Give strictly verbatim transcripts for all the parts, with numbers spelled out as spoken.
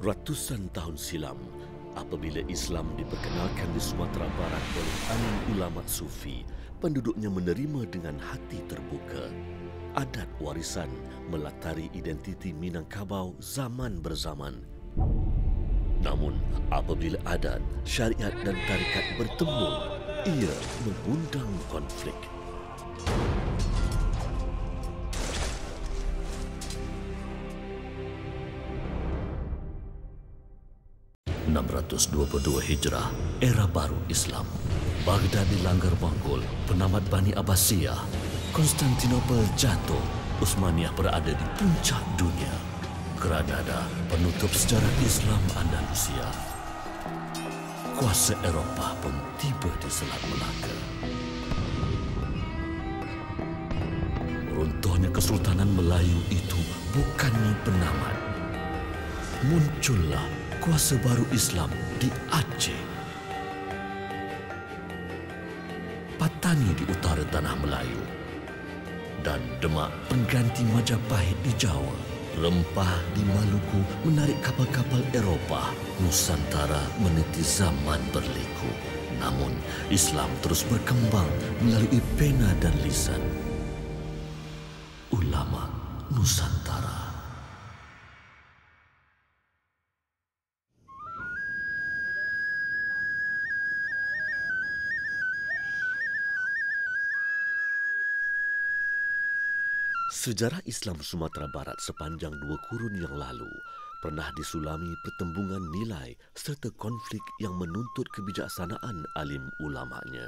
Ratusan tahun silam, apabila Islam diperkenalkan di Sumatera Barat oleh alim ulama sufi, penduduknya menerima dengan hati terbuka. Adat warisan melatari identiti Minangkabau zaman berzaman. Namun, apabila adat, syariat dan tarikat bertemu, ia mengundang konflik. enam ratus dua puluh dua Hijrah, era baru Islam. Baghdad dilanggar Monggol, penamat Bani Abbasiyah. Konstantinopel jatuh, Utsmaniyah berada di puncak dunia. Granada, penutup sejarah Islam Andalusia. Kuasa Eropah pun tiba di Selat Melaka. Runtuhnya Kesultanan Melayu itu bukannya penamat. Muncullah kuasa baru Islam di Aceh. Patani di utara tanah Melayu. Dan Demak pengganti Majapahit di Jawa. Rempah di Maluku menarik kapal-kapal Eropah. Nusantara meniti zaman berliku. Namun, Islam terus berkembang melalui pena dan lisan. Ulama Nusantara. Sejarah Islam Sumatera Barat sepanjang dua kurun yang lalu pernah disulami pertembungan nilai serta konflik yang menuntut kebijaksanaan alim ulamanya.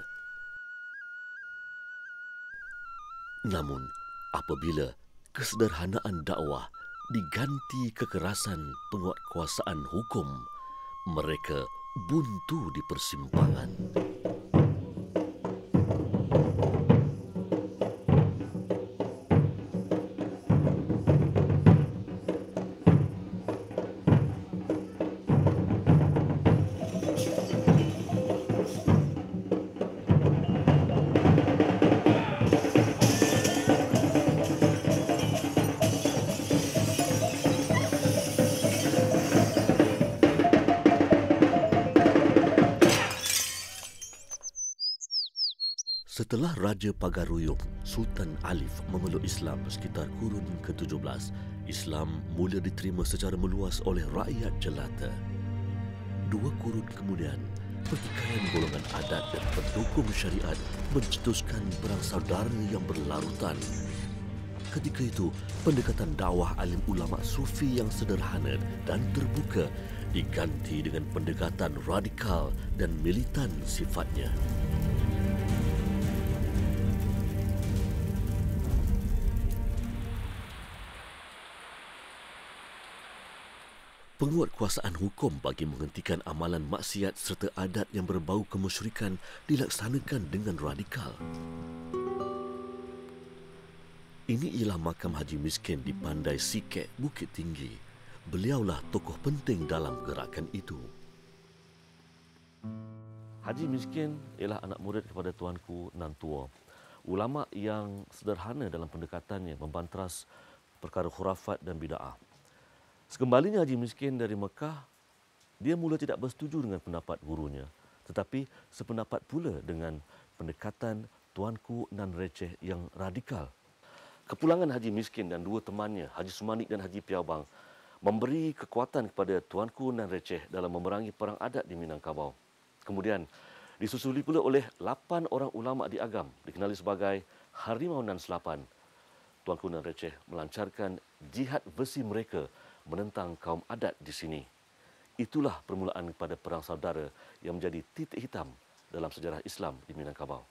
Namun, apabila kesederhanaan dakwah diganti kekerasan penguatkuasaan hukum, mereka buntu di persimpangan. Setelah Raja Pagaruyung, Sultan Alif memeluk Islam sekitar kurun ke tujuh belas, Islam mula diterima secara meluas oleh rakyat jelata. Dua kurun kemudian, pertikaian golongan adat dan pendukung syariat mencetuskan perang saudara yang berlarutan. Ketika itu, pendekatan dakwah alim ulama sufi yang sederhana dan terbuka diganti dengan pendekatan radikal dan militan sifatnya. Penguatkuasaan hukum bagi menghentikan amalan maksiat serta adat yang berbau kemusyrikan dilaksanakan dengan radikal. Ini ialah makam Haji Miskin di Pandai Sikek, Bukit Tinggi. Beliaulah tokoh penting dalam gerakan itu. Haji Miskin ialah anak murid kepada Tuanku Nan Tua. Ulama yang sederhana dalam pendekatannya membantras perkara khurafat dan bid'ah. Sekembalinya Haji Miskin dari Mekah, dia mula tidak bersetuju dengan pendapat gurunya, tetapi sependapat pula dengan pendekatan Tuanku Nan Receh yang radikal. Kepulangan Haji Miskin dan dua temannya, Haji Sumanik dan Haji Piawbang, memberi kekuatan kepada Tuanku Nan Receh dalam memerangi perang adat di Minangkabau. Kemudian, disusuli pula oleh lapan orang ulama di Agam, dikenali sebagai Harimau Nan Selapan. Tuanku Nan Receh melancarkan jihad versi mereka menentang kaum adat di sini. Itulah permulaan kepada perang saudara yang menjadi titik hitam dalam sejarah Islam di Minangkabau.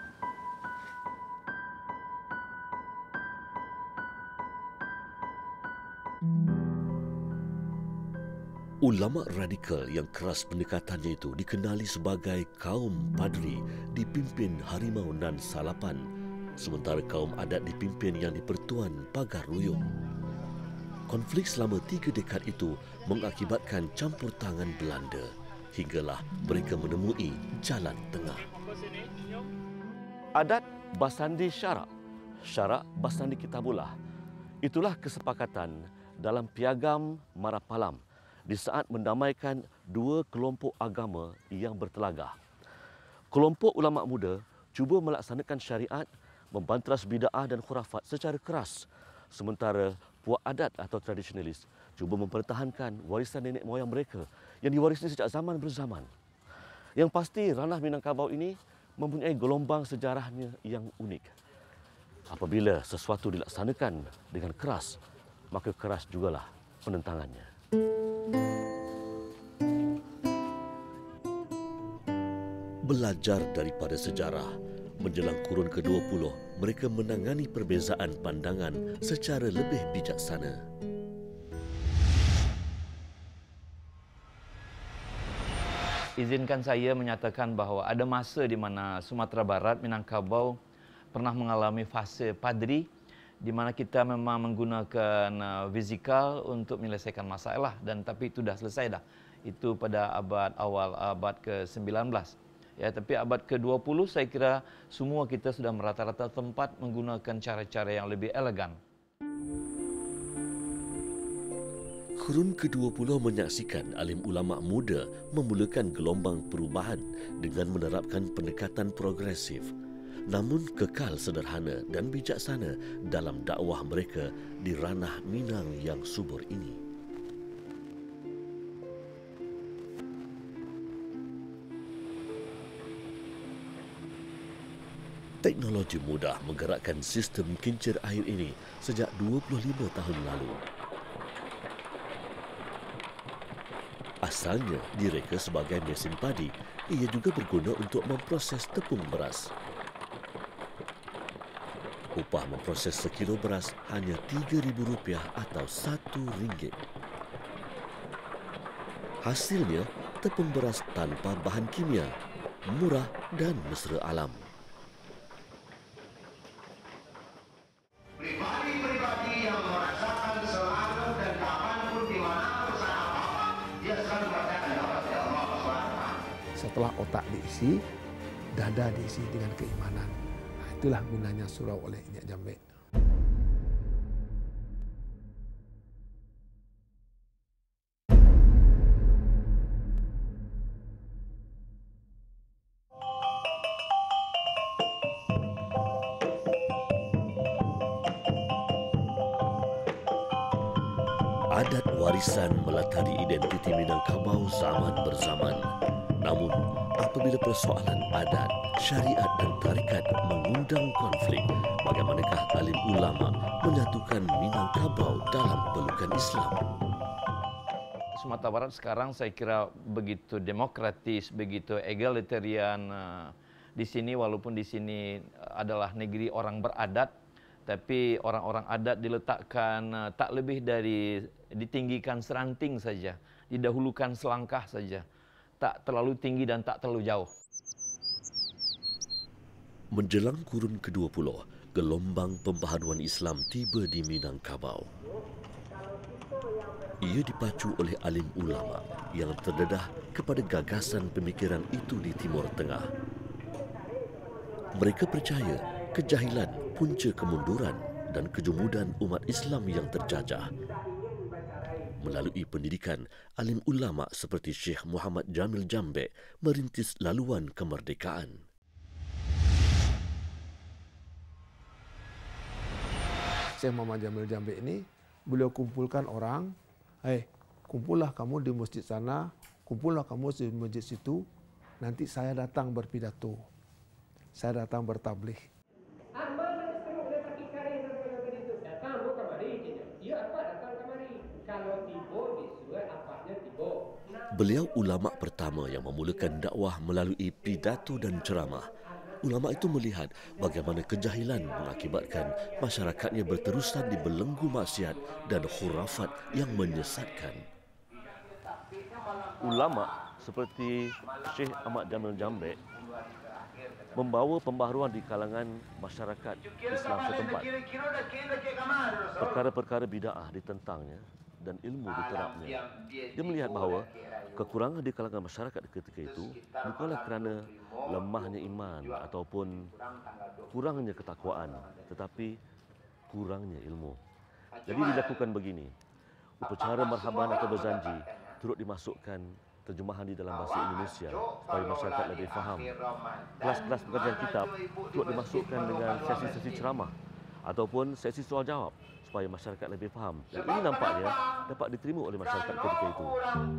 Ulama radikal yang keras pendekatannya itu dikenali sebagai kaum Padri dipimpin Harimau Nan Salapan, sementara kaum adat dipimpin yang di-Pertuan Pagaruyung. Konflik selama tiga dekad itu mengakibatkan campur tangan Belanda hinggalah mereka menemui jalan tengah. Adat Basandi Syarak, Syarak Basandi Kitabullah. Itulah kesepakatan dalam Piagam Marapalam di saat mendamaikan dua kelompok agama yang bertelagah. Kelompok ulama muda cuba melaksanakan syariat, membantras bid'ah dan khurafat secara keras, sementara puak adat atau tradisionalis cuba mempertahankan warisan nenek moyang mereka yang diwarisi sejak zaman berzaman. Yang pasti, ranah Minangkabau ini mempunyai gelombang sejarahnya yang unik. Apabila sesuatu dilaksanakan dengan keras, maka keras jugalah penentangannya. Belajar daripada sejarah, menjelang kurun kedua puluh, mereka menangani perbezaan pandangan secara lebih bijaksana. Izinkan saya menyatakan bahawa ada masa di mana Sumatera Barat, Minangkabau pernah mengalami fase padri di mana kita memang menggunakan fizikal untuk menyelesaikan masalah, dan tapi itu dah selesai dah. Itu pada abad awal abad ke sembilan belas. Ya, tapi abad ke dua puluh saya kira semua kita sudah merata-rata tempat menggunakan cara-cara yang lebih elegan. Kurun kedua puluh menyaksikan alim ulama muda memulakan gelombang perubahan dengan menerapkan pendekatan progresif, namun kekal sederhana dan bijaksana dalam dakwah mereka di ranah Minang yang subur ini. Teknologi mudah menggerakkan sistem kincir air ini sejak dua puluh lima tahun lalu. Asalnya direka sebagai mesin padi, ia juga berguna untuk memproses tepung beras. Upah memproses sekilo beras hanya tiga ribu rupiah atau satu ringgit. Hasilnya, tepung beras tanpa bahan kimia, murah dan mesra alam. Pribadi-pribadi yang merasakan selalu dan kapanpun di mana usaha apa, dia selalu merasakan dapat dari Allah subhanahu wa taala. Setelah otak diisi, dada diisi dengan keimanan. Nah, itulah gunanya surau oleh Nyak Jambek. Adat warisan melatari identiti Minangkabau zaman berzaman. Namun, apabila persoalan adat, syariat dan tarikat mengundang konflik, bagaimanakah alim ulama menyatukan Minangkabau dalam pelukan Islam? Sumatera Barat sekarang saya kira begitu demokratis, begitu egalitarian. Di sini walaupun di sini adalah negeri orang beradat, tapi orang-orang adat diletakkan tak lebih dari ditinggikan seranting saja, didahulukan selangkah saja, tak terlalu tinggi dan tak terlalu jauh. Menjelang kurun kedua puluh, gelombang pembaharuan Islam tiba di Minangkabau. Ia dipacu oleh alim ulama yang terdedah kepada gagasan pemikiran itu di Timur Tengah. Mereka percaya kejahilan punca kemunduran dan kejumudan umat Islam yang terjajah. Melalui pendidikan, alim ulama seperti Syekh Muhammad Jamil Jambek merintis laluan kemerdekaan. Syekh Muhammad Jamil Jambek ini, beliau kumpulkan orang, "Hei, kumpullah kamu di masjid sana, kumpullah kamu di masjid situ, nanti saya datang berpidato, saya datang bertabligh." Beliau ulama pertama yang memulakan dakwah melalui pidato dan ceramah. Ulama itu melihat bagaimana kejahilan mengakibatkan masyarakatnya berterusan dibelenggu maksiat dan khurafat yang menyesatkan. Ulama seperti Syekh Ahmad Jamil Jambek membawa pembaharuan di kalangan masyarakat Islam setempat. Perkara-perkara bid'ah ditentangnya dan ilmu diterapnya. Dia melihat bahawa kekurangan di kalangan masyarakat ketika itu bukanlah kerana lemahnya iman ataupun kurangnya ketakwaan, tetapi kurangnya ilmu. Jadi dilakukan begini, upacara marhaban atau berzanji turut dimasukkan terjemahan di dalam bahasa Indonesia supaya masyarakat lebih faham. Kelas-kelas pengajian kitab turut dimasukkan dengan sesi-sesi ceramah ataupun sesi soal jawab supaya masyarakat lebih faham. Dan ini nampaknya dapat diterima oleh masyarakat ketika itu.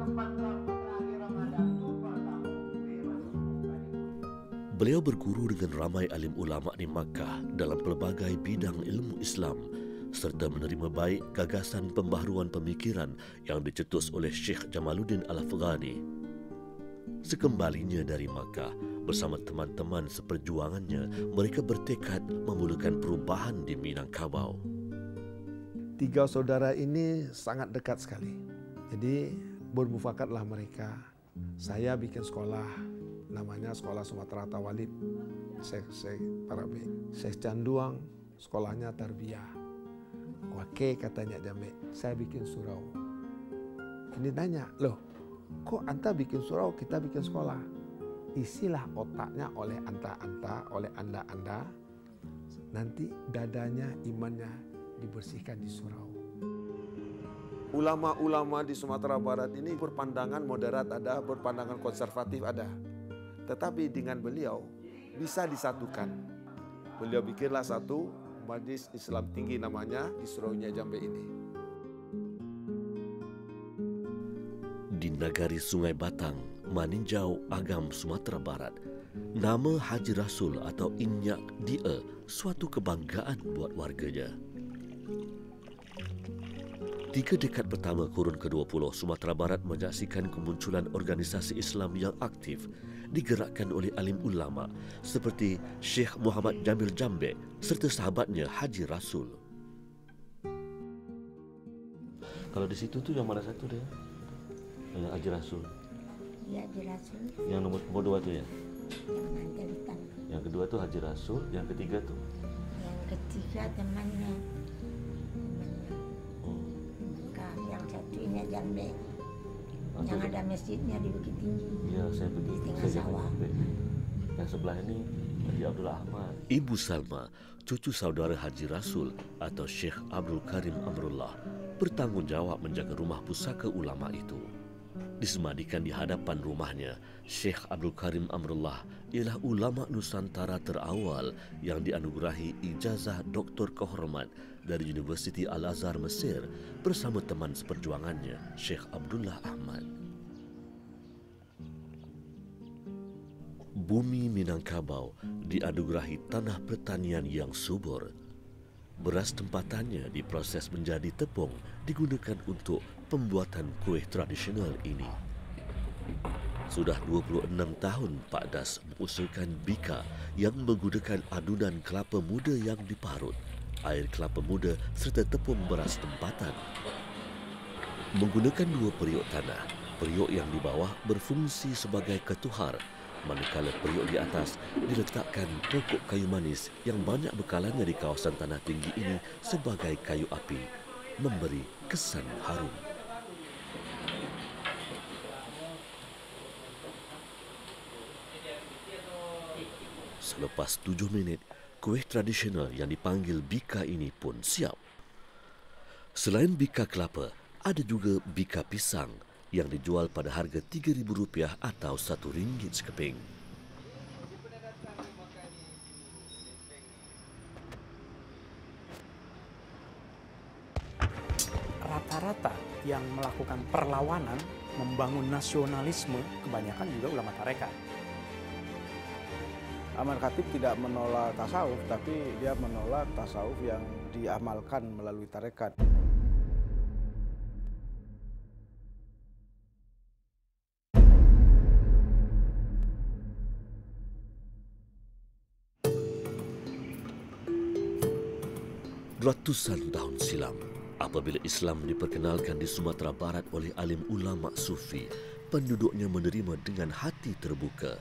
Beliau berguru dengan ramai alim ulama di Makkah dalam pelbagai bidang ilmu Islam serta menerima baik gagasan pembaharuan pemikiran yang dicetus oleh Syekh Jamaluddin Al-Afghani. Sekembalinya dari Makkah, bersama teman-teman seperjuangannya, mereka bertekad memulakan perubahan di Minangkabau. Tiga saudara ini sangat dekat sekali. Jadi bermufakatlah mereka. Saya bikin sekolah, namanya Sekolah Sumatera Tawalib. Syekh Syekh Parabe. Syekh Canduang, sekolahnya Tarbiyah. Wake katanya Jambe, saya bikin surau. Ini tanya, loh kok anta bikin surau, kita bikin sekolah? Isilah otaknya oleh anta-anta, oleh anda-anda. Nanti dadanya, imannya dibersihkan di surau. Ulama-ulama di Sumatera Barat ini berpandangan moderat ada, berpandangan konservatif ada. Tetapi dengan beliau bisa disatukan. Beliau bikinlah satu Majlis Islam Tinggi namanya di suraunya Jambe ini. Di Nagari Sungai Batang, Maninjau, Agam, Sumatera Barat, nama Haji Rasul atau Inyak Dia suatu kebanggaan buat warganya. Tiga dekad pertama kurun kedua puluh, Sumatera Barat menyaksikan kemunculan organisasi Islam yang aktif digerakkan oleh alim ulama seperti Syekh Muhammad Jamil Jambe serta sahabatnya Haji Rasul. Kalau di situ tu yang mana satu dia? Yang Haji Rasul. Ya, Haji Rasul. Yang nombor, nombor dua tu ya? Yang Mandalitan. Yang kedua tu Haji Rasul, yang ketiga tu? Yang ketiga temannya. Satunya Jambe, Ah, yang tu- ada masjidnya di Bukit Tinggi. Ya, saya pergi. Di tengah Saya jangan sawah. sampai. Yang sebelah ini Haji Abdul Ahmad. Ibu Salma, cucu saudara Haji Rasul atau Syekh Abdul Karim Amrullah, bertanggungjawab menjaga rumah pusaka ulama itu. Disemadikan di hadapan rumahnya, Syekh Abdul Karim Amrullah ialah ulama Nusantara terawal yang dianugerahi ijazah doktor kehormat dari Universiti Al-Azhar Mesir bersama teman seperjuangannya, Syekh Abdullah Ahmad. Bumi Minangkabau dianugerahi tanah pertanian yang subur. Beras tempatannya diproses menjadi tepung digunakan untuk pembuatan kuih tradisional ini. Sudah dua puluh enam tahun Pak Das mengusulkan bika yang menggunakan adunan kelapa muda yang diparut, air kelapa muda serta tepung beras tempatan. Menggunakan dua periuk tanah, periuk yang di bawah berfungsi sebagai ketuhar, manakala periuk di atas diletakkan pokok kayu manis yang banyak bekalannya di kawasan tanah tinggi ini sebagai kayu api, memberi kesan harum. Selepas tujuh minit, kuih tradisional yang dipanggil bika ini pun siap. Selain bika kelapa, ada juga bika pisang yang dijual pada harga tiga ribu rupiah atau satu ringgit sekeping. Rata-rata yang melakukan perlawanan, membangun nasionalisme, kebanyakan juga ulama tarekat. Ahmad Khatib tidak menolak tasawuf, tapi dia menolak tasawuf yang diamalkan melalui tarekat. Ratusan tahun silam, apabila Islam diperkenalkan di Sumatera Barat oleh alim ulama sufi, penduduknya menerima dengan hati terbuka.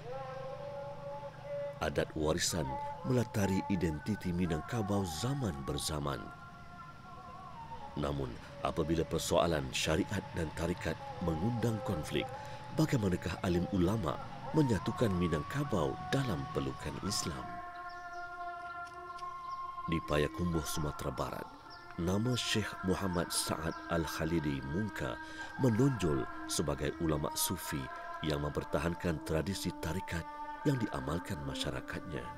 Adat warisan melatari identiti Minangkabau zaman berzaman. Namun, apabila persoalan syariat dan tarikat mengundang konflik, bagaimanakah alim ulama menyatukan Minangkabau dalam pelukan Islam? Di Payakumbuh, Sumatera Barat, nama Syekh Muhammad Sa'ad Al-Khalidi Munka menonjol sebagai ulama sufi yang mempertahankan tradisi tarikat yang diamalkan masyarakatnya.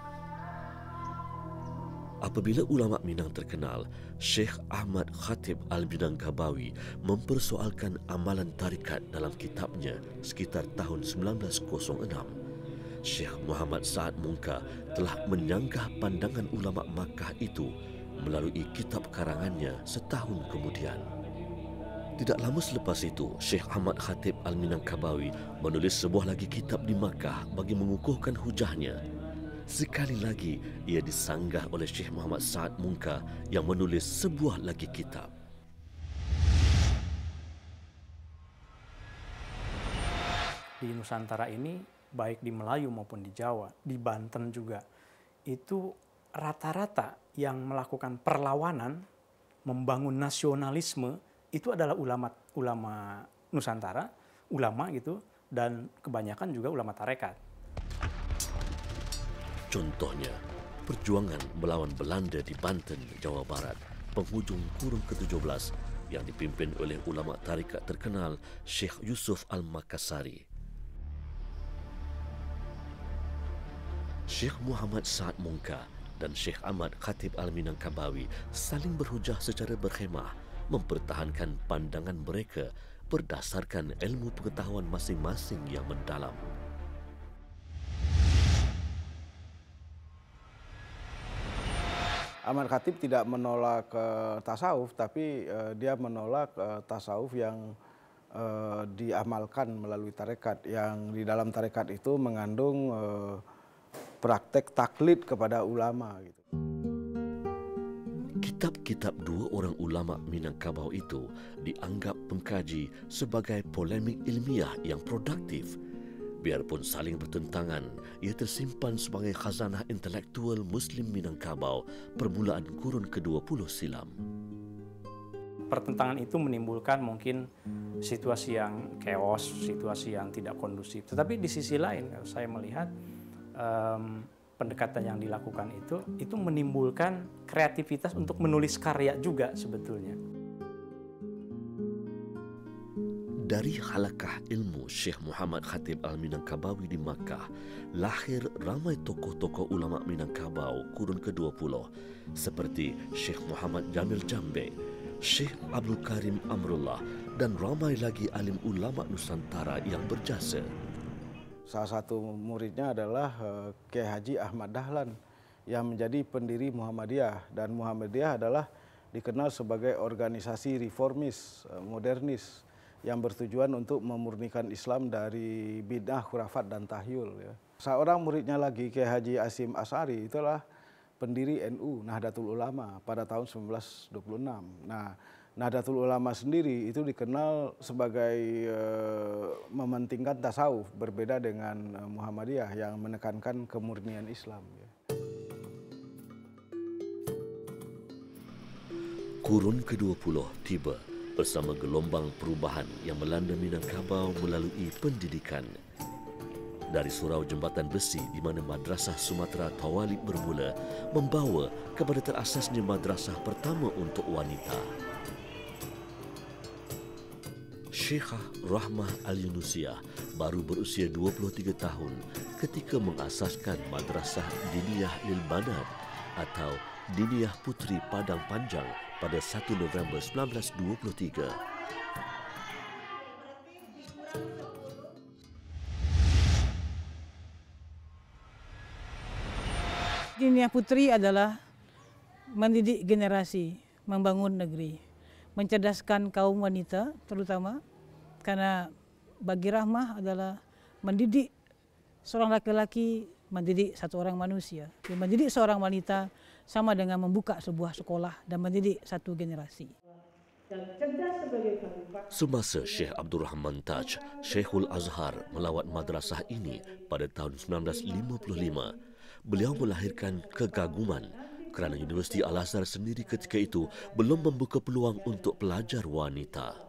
Apabila ulama Minang terkenal, Syekh Ahmad Khatib Al-Minangkabawi mempersoalkan amalan tarikat dalam kitabnya sekitar tahun sembilan belas kosong enam. Syekh Muhammad Sa'ad Munka telah menyanggah pandangan ulama Makkah itu melalui kitab karangannya setahun kemudian. Tidak lama selepas itu, Syekh Ahmad Khatib Al-Minangkabawi menulis sebuah lagi kitab di Makkah bagi mengukuhkan hujahnya. Sekali lagi, ia disanggah oleh Syekh Muhammad Sa'ad Munka yang menulis sebuah lagi kitab. Di Nusantara ini, baik di Melayu maupun di Jawa, di Banten juga, itu rata-rata yang melakukan perlawanan, membangun nasionalisme, itu adalah ulama ulama Nusantara, ulama gitu, dan kebanyakan juga ulama tarekat. Contohnya, perjuangan melawan Belanda di Banten, Jawa Barat, penghujung kurun ke tujuh belas yang dipimpin oleh ulama tarikat terkenal Syekh Yusuf Al-Makassari. Syekh Muhammad Sa'ad Munka dan Syekh Ahmad Khatib Al-Minangkabawi saling berhujah secara berkhemah mempertahankan pandangan mereka berdasarkan ilmu pengetahuan masing-masing yang mendalam. Ahmad Khatib tidak menolak uh, tasawuf, tapi uh, dia menolak uh, tasawuf yang uh, diamalkan melalui tarekat, yang di dalam tarekat itu mengandung uh, praktek taklid kepada ulama. Gitu. Kitab-kitab dua orang ulama Minangkabau itu dianggap pengkaji sebagai polemik ilmiah yang produktif. Biarpun saling bertentangan, ia tersimpan sebagai khazanah intelektual Muslim Minangkabau permulaan kurun ke dua puluh silam. Pertentangan itu menimbulkan mungkin situasi yang chaos, situasi yang tidak kondusif. Tetapi di sisi lain, saya melihat um, pendekatan yang dilakukan itu, itu menimbulkan kreativitas untuk menulis karya juga sebetulnya. Dari halakah ilmu Syekh Muhammad Khatib Al-Minangkabawi di Makkah, lahir ramai tokoh-tokoh ulama Minangkabau kurun ke dua puluh seperti Syekh Muhammad Jamil Jambe, Syekh Abdul Karim Amrullah dan ramai lagi alim ulama Nusantara yang berjasa. Salah satu muridnya adalah uh, Kiai Haji Ahmad Dahlan yang menjadi pendiri Muhammadiyah, dan Muhammadiyah adalah dikenal sebagai organisasi reformis, uh, modernis yang bertujuan untuk memurnikan Islam dari bid'ah, khurafat, dan tahyul. Ya. Seorang muridnya lagi, Kiai Haji Asim As'ari, itulah pendiri N U, Nahdlatul Ulama, pada tahun seribu sembilan ratus dua puluh enam. Nah, Nahdlatul Ulama sendiri itu dikenal sebagai uh, mementingkan tasawuf, berbeda dengan uh, Muhammadiyah yang menekankan kemurnian Islam. Ya. Kurun ke dua puluh tiba bersama gelombang perubahan yang melanda Minangkabau melalui pendidikan. Dari surau jembatan besi di mana Madrasah Sumatera Tawalib bermula, membawa kepada terasasnya madrasah pertama untuk wanita. Syekhah Rahmah Al-Yunusiyah baru berusia dua puluh tiga tahun ketika mengasaskan Madrasah Diniyah Lil Banat atau Diniyah Putri Padang Panjang pada satu November seribu sembilan ratus dua puluh tiga. Diniyah Putri adalah mendidik generasi, membangun negeri, mencerdaskan kaum wanita terutama, karena bagi Rahmah adalah mendidik seorang laki-laki, mendidik satu orang manusia. Mendidik seorang wanita sama dengan membuka sebuah sekolah dan mendidik satu generasi. Semasa Syekh Abdul Rahman Taj, Syekhul Azhar melawat madrasah ini pada tahun seribu sembilan ratus lima puluh lima, beliau melahirkan kegaguman kerana Universiti Al-Azhar sendiri ketika itu belum membuka peluang untuk pelajar wanita.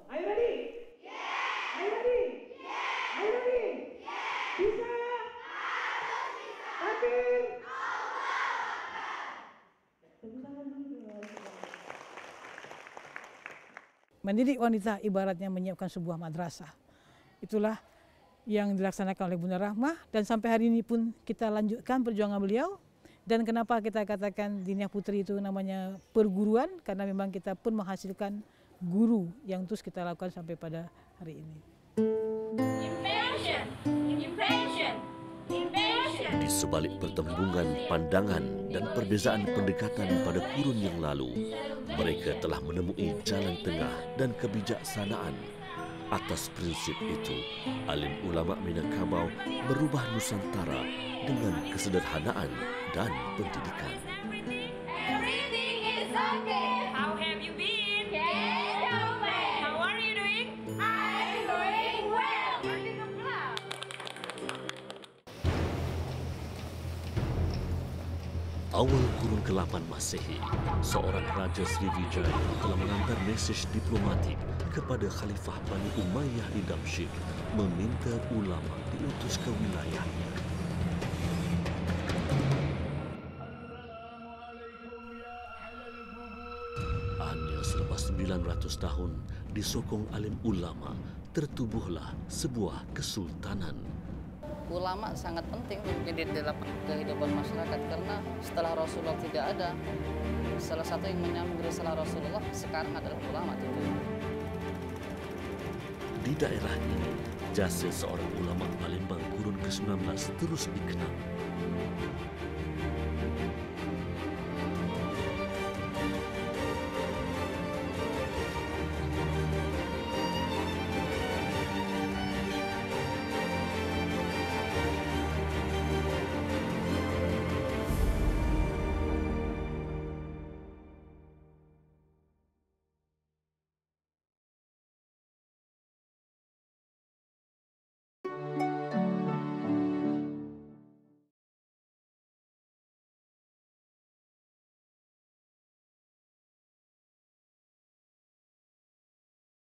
mendidik wanita ibaratnya menyiapkan sebuah madrasah. Itulah yang dilaksanakan oleh Bunda Rahmah dan sampai hari ini pun kita lanjutkan perjuangan beliau. Dan kenapa kita katakan Diniah Putri itu namanya perguruan? Karena memang kita pun menghasilkan guru yang terus kita lakukan sampai pada hari ini. Invasion, invasion, invasion. Di sebalik pertembungan pandangan dan perbezaan pendekatan pada kurun yang lalu, mereka telah menemui jalan tengah dan kebijaksanaan. Atas prinsip itu, alim ulama Minangkabau merubah Nusantara dengan kesederhanaan dan pendidikan. Everything is okay. How have you been? Can't complain. How are you doing? I'm doing well. Berdiri sebelah. Awal kurun ke delapan Masehi, seorang Raja Sriwijaya telah mengantar mesej diplomatik kepada Khalifah Bani Umayyah di Damsyik meminta ulama diutus ke wilayahnya. Hanya selepas sembilan ratus tahun disokong alim ulama, tertubuhlah sebuah kesultanan. Ulama sangat penting di dalam kehidupan masyarakat karena setelah Rasulullah tidak ada, salah satu yang menyambung risalah Rasulullah sekarang adalah ulama itu. Di daerah ini, jasa seorang ulama Palembang kurun ke sembilan belas terus dikenal.